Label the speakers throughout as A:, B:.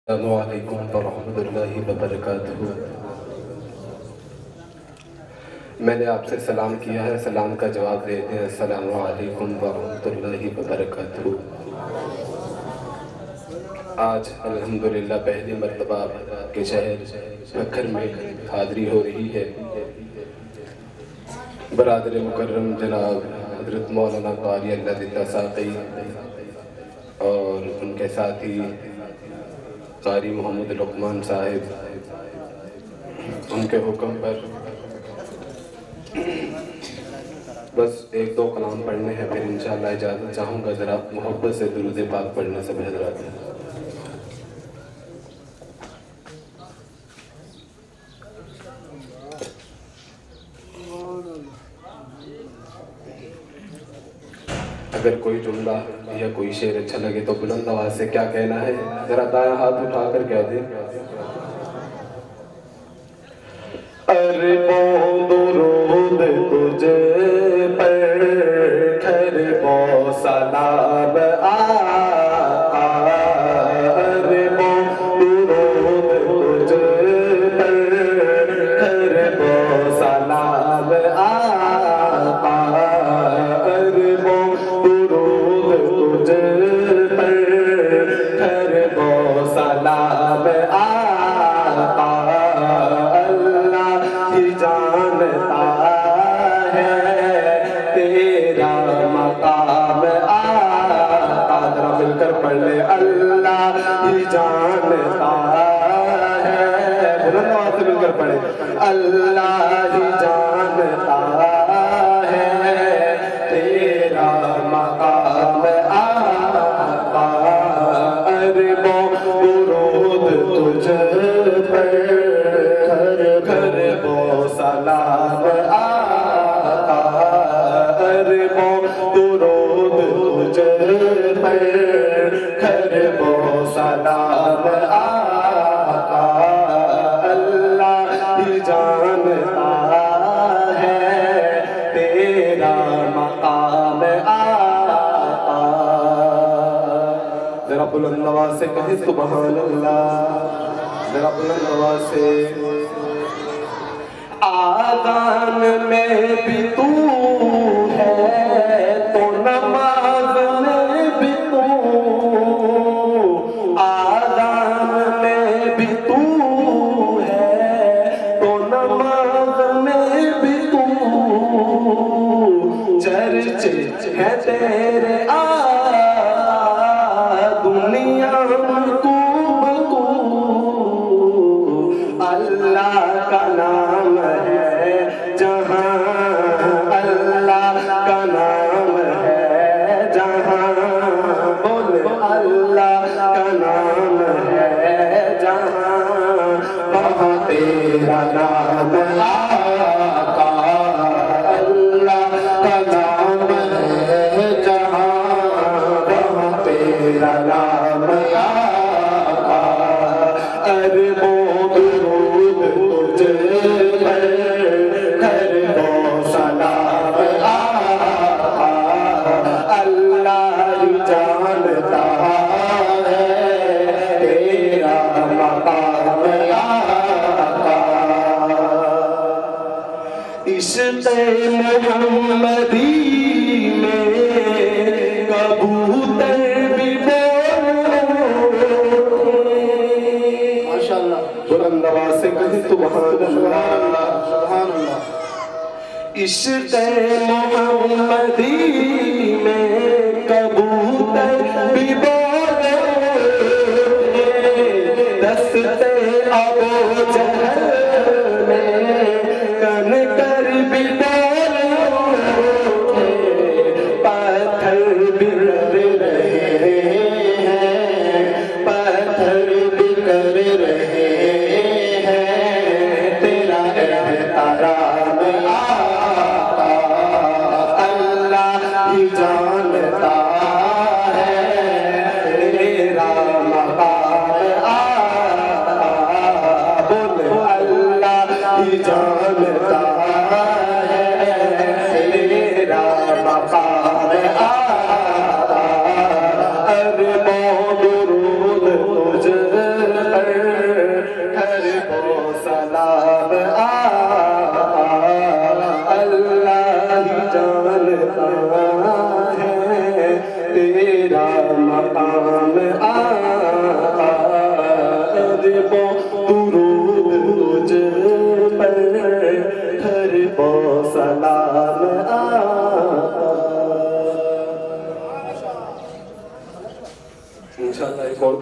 A: अस्सलामुअलैकुम वरहमतुल्लाहि वबरकातुहू। मैंने आपसे सलाम किया है, सलाम का जवाब देते हैं अस्सलामुअलैकुम वरहमतुल्लाहि वबरकातुहू। आज अल्हम्दुलिल्लाह पहली मर्तबा के शहर मक्खर में हाज़री हो रही है। बरादर मुकर्रम जनाब हज़रत मौलाना क़ारी अल्लाह साक़ी और उनके साथी क़ारी मोहम्मद लुक़मान साहिब, उनके हुक्म पर बस एक दो कलाम पढ़ने हैं, फिर इंशाअल्लाह इजाज़त चाहूँगा। ज़रा मोहब्बत से दुरूद पाक पढ़ने से हज़रात हैं। अगर कोई जुमला या कोई शेर अच्छा लगे तो बुलंद आवाज़ से क्या कहना है, ज़रा दायां हाथ उठाकर कह दे। अरबों दुरूद तुझे पर खरबों सलाम अरबों दुरूद तुझे पर खरबों सलाम अरबों दुरूद तुझे पर खरबों सलाम जानता है तेरा मकाम जरा मिलकर पढ़ ले। अल्लाह ही जानता है, बुलंद आवाज़ से मिलकर पढ़े। अल्लाह ही जानता है तेरा मकाम अरबों दुरूद तुझ पर खरबों सलाम अरबों दुरूद तुझ पर खरबों सलाम अल्लाह ही जानता है तेरा मकाम जरा बुलंद आवाज़ से कहे सुभान अल्लाह, जरा बुलंद आवाज़ से। आज़ान में भी तू है तो नमाज में भी तू, आज़ान में भी तू है तो नमाज में भी तू, चर्चे है तेरे दुनिया में खूब अल्लाह का नाम है जहाँ, अल्लाह का नाम है जहाँ, बोले अल्लाह का नाम है जहाँ, वहाँ तेरा नाम आका, अल्लाह का नाम है जहाँ, वहाँ तेरा नाम आका अरबों दुरूद तुझे पर खरबों सलाम अल्लाह ही जानता है तेरा मकाम इश्क़े मुहम्मदी में कबूतर भी बुलंद आवाज़ से कहे सुभान अल्लाह, सुभान अल्लाह। इश्क़े मुहम्मदी में कबूतर भी बोले, दस्ते अबू जहल में कनकर भी बोले, पत्थर भी कर रहे हैं, पत्थर भी कर रहे हैं तेरा एहतराम अल्लाह ही जानता है तेरा मकाम बोले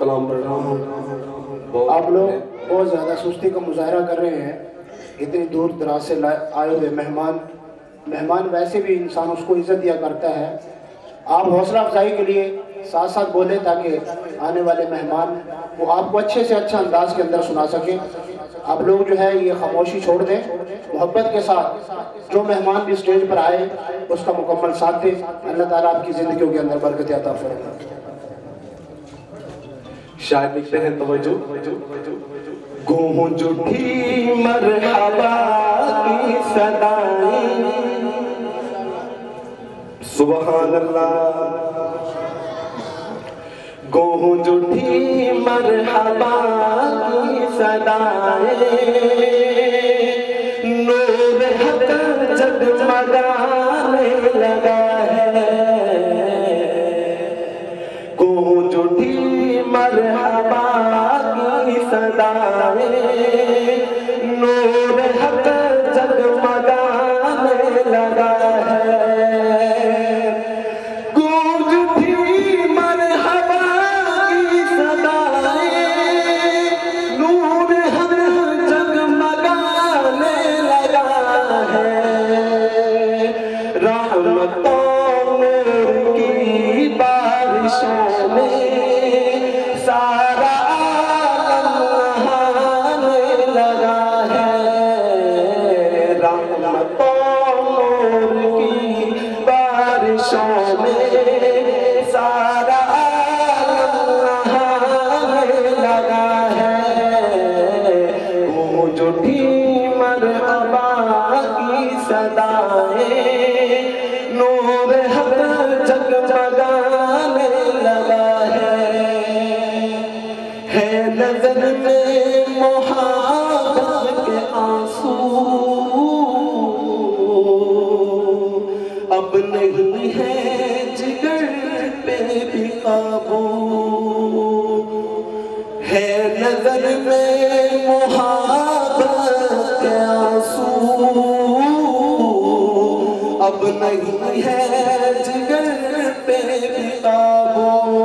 A: तमाम प्रणाम।
B: आप लोग बहुत ज़्यादा सुस्ती का मुजाहरा कर रहे हैं। इतनी दूर दराज से आए हुए मेहमान वैसे भी इंसान उसको इज्जत दिया करता है। आप हौसला अफजाई के लिए साथ साथ बोले ताकि आने वाले मेहमान वो आपको अच्छे से अच्छा अंदाज के अंदर सुना सकें। आप लोग जो है ये खामोशी छोड़ दें, मोहब्बत के साथ जो मेहमान भी स्टेज पर आए उसका मुकम्मल साथ दें। अल्लाह ताला आपकी ज़िंदगियों के अंदर बरकत अता फरमाए।
A: शायद लिखते हैं तवज्जो। गूंज उठी मरहबा की सदाएं, सुभान अल्लाह। गूंज उठी मरहबा की सदाएं, नूर हक जगमगाने लगा है। गूंज उठी मरहबा की सदाएं, नूर हक जगमगाने लगा है। गूंज उठी मरहबा की सदाएं, नूर हक जगमगाने लगा है। रहमतों की बारिशों में सारा आलम नहाने लगा है। रहमतों की बारिशों में सारा आलम नहाने लगा है। गूंज उठी मरहबा की सदाएं, नूर हक जगमगाने लगा है नजर में मोहब्बत के आंसू, अब नहीं है जिगर पे भी काबू। है नजर में मोहब्बत के आंसू, अब नहीं है जिगर पे भी काबू।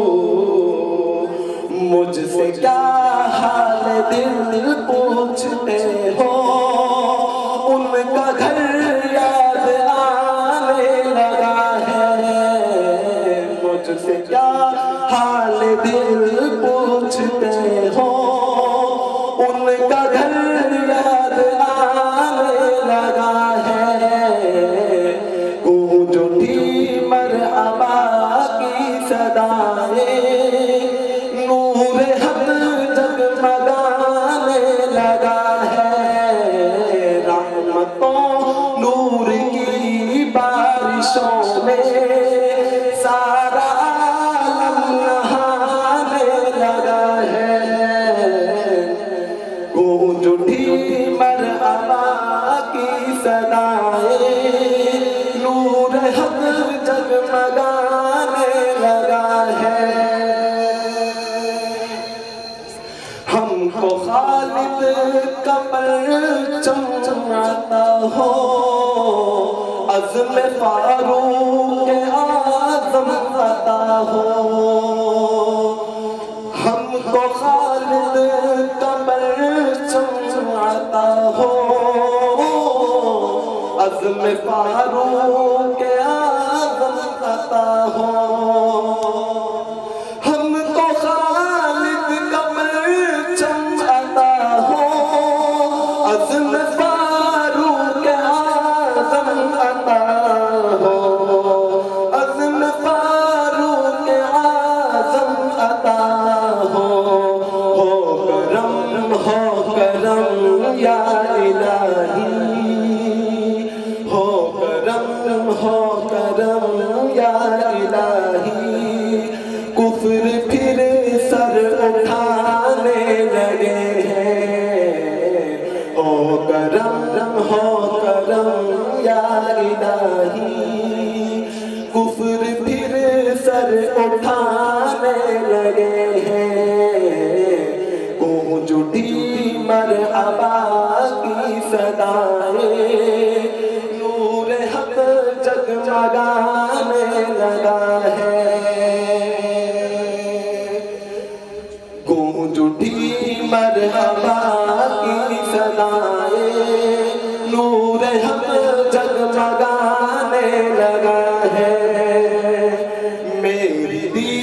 A: मुझसे क्या हाल दिल पूछते हो, उनका घर याद आने लगा है। मुझसे क्या हाल दिल पूछते हो, उनका घर याद आने लगा है। गूंज उठी मरहबा की सदाएं, नूर हक जगमगाने लगा है। रहमतों नूर की बारिशों में सारा आलम नहाने लगा है। गूंज उठी मरहबा की सदाएं, नूर हक जगमगाने लगा है। हमको खालिद का परचम चमराता हो, अज़्म फारूक आज़म अता हो। हमको खालिद का परचम चमराता हो, अज़्म फारूक आज़म अता हो। हमको खालिद का परचम अता हो, अज़्म फारूक आज़म अता हो। अज़्म फारूक आज़म अता हो। करम या इलाही, हो करम या इलाही। कुफ्र फिर सर उठाने लगे हैं। हो करम या इलाही। कुफ्र फिर सर उठाने लगे हैं। गूंज उठी मरहबा की सदाएं, नूर हक जगमगाने लगा है। उठी मरहबा की सदाएं, नूर हक जगमगाने लगा है। मेरी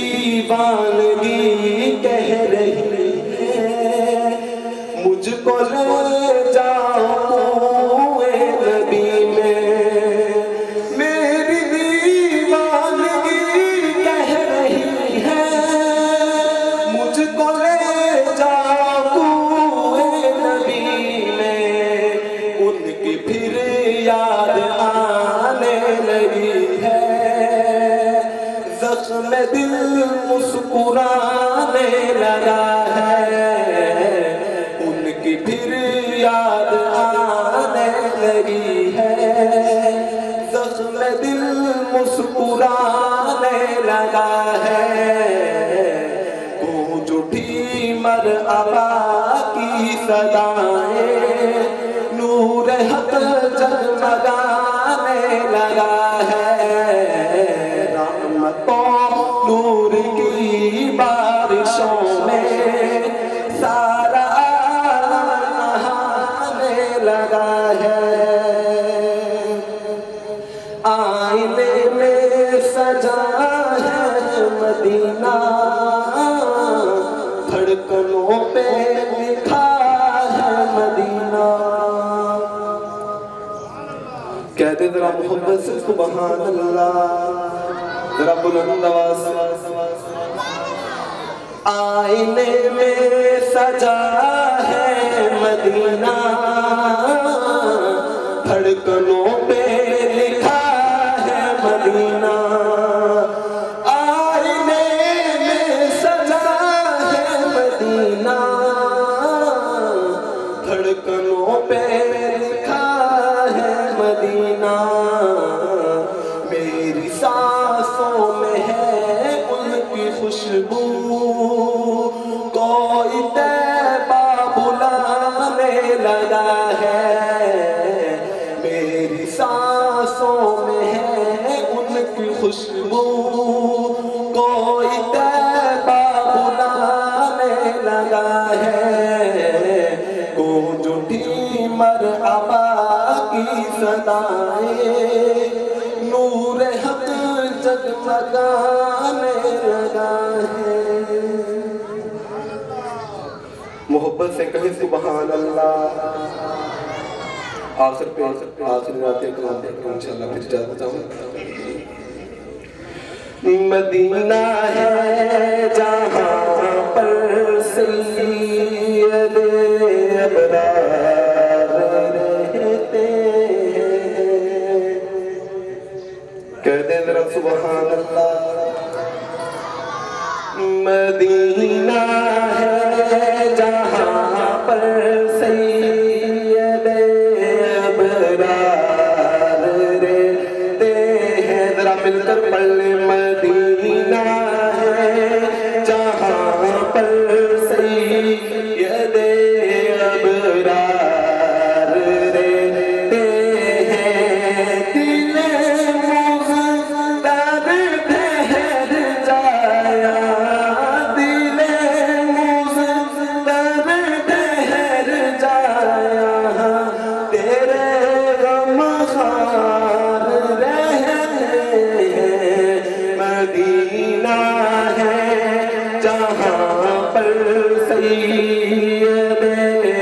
A: दीवानगी कह रही है, मुझको ले जाओ कुएं नबी में। मेरी दीवानगी कह रही है, मुझको ले जाओ कुएं नबी में। उनकी फिर याद आने लगी है, जख्म दिल मुस्कुराने लगा है। उनकी फिर याद आने लगी है, जख्म दिल मुस्कुराने लगा है। गूंज उठी मरहबा की सदाएं, नूर हक जगमगाने लगा है। रहमतों नूर की बारिशों में सारा आलम नहाने लगा है। आईने में सजा है मदीना, धड़कनों पे लिखा है मदीना। कहते जरा मोहब्बत से सुभान अल्लाह, जरा बुलंद आवाज से। आईने में सजा है मदीना, धड़कनों पे लिखा है मदीना। आईने में सजा है मदीना, धड़कनों पे लिखा है मदीना। मेरी सांसों में है उनकी खुशबू, कोई तैबा बुलाने लगा है। मेरी सांसों में है उनकी खुशबू, कोई तैबा बुलाने लगा है। गूंज उठी मरहबा की सदाएं, नूर हक जगमगाने लगा है। मोहब्बत से कहे सुभान अल्लाह। आखिर पे आखिर रातें कलाम इंशाल्लाह फिर जाता जाऊँ। मदीना है जहाँ पर सैयद अबरार रहते हैं। कह दे जरा सुभान अल्लाह। मदीना है जहाँ पर सैयद अबरार रहते हैं। जरा मिलकर पढ़ ले। मदीना है जहाँ पर सैयद अबरार रहते हैं। दिल मुज़्तर ठहर जाया, दिल मुज़्तर ठहर जाया, तेरे गम खार रहते हैं। मदीना है जहाँ पर सैयद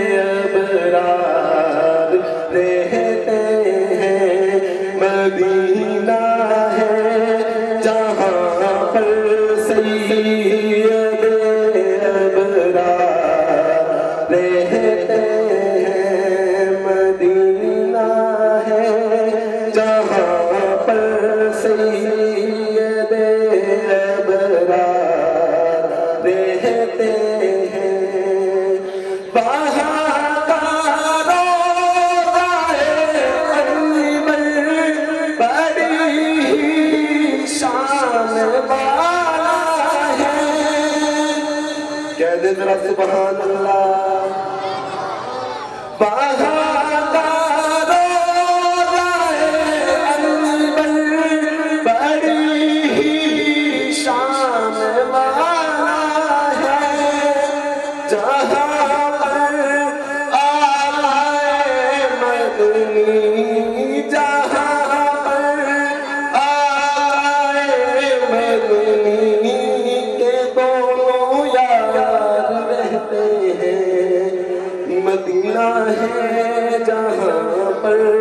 A: अबरार रहते हैं। मदीना है जहाँ पर सैयद अबरार रहते हैं। मदीना है जहाँ पर सैयद अबरार रहते हैं। वहाँ का रोज़ा अनवर बड़ी शान वाला है। कह दे जरा सुभान अल्लाह। वहाँ का रोज़ा अनवर बड़ी शान वाला है। है जहाँ पर